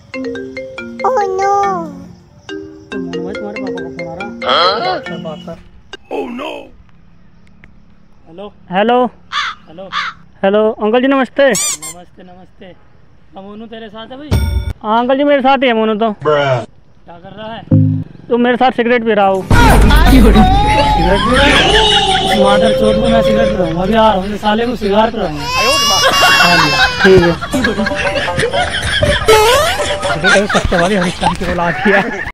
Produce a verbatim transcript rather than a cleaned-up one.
Oh no. तो मोनू तुम्हारे पापा का फोन आ रहा। बात कर बात कर। Oh no. Hello hello hello hello uncle ji नमस्ते। नमस्ते नमस्ते। मोनू तेरे साथ है भाई? हाँ अंकल जी मेरे साथ ही है मोनू तो। क्या कर रहा है? तो मेरे साथ सिगरेट पी रहा हूँ। सिगरेट पी रहा है? मादर चोट को मैं सिगरेट पी रहा हूँ। अभी आ रहा हूँ साले को सिगार पी रहा हूँ। ठीक है। सबसे वाली हरिस्तान की औलाद किया।